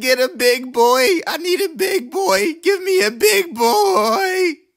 get a big boy? I need a big boy. Give me a big boy.